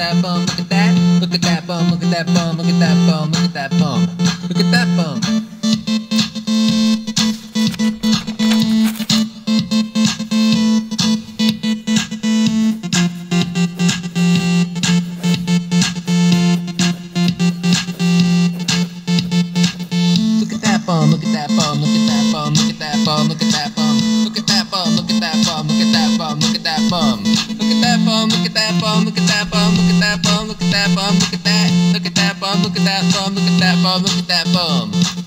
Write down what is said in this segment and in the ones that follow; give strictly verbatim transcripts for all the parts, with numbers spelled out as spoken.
that bum, look at that, look at that bum, look at that bum, look at that bum, look at that bum, look at that bum. Look at that bum, look at that bum, look at that bum, look at that bum, look at that bum, look at that bum, look at that bum, look at that bum, look at that bum, look at that bum, look at that bum, look at that bum, look at that bum, look at that bum, look at that, look at that bum, look at that bum, look at that bum, look at that bum.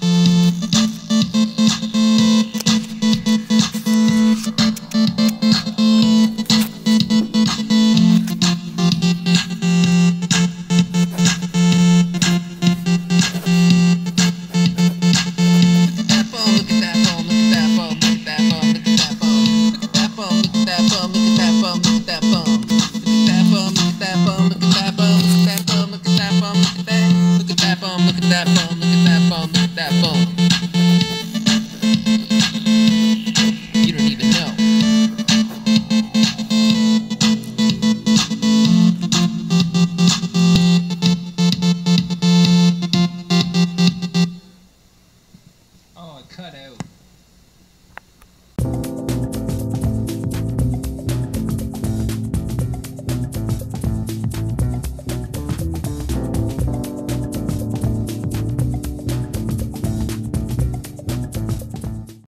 Look at that bum, look at that bum, look at that bum. You don't even know. Oh, it cut out.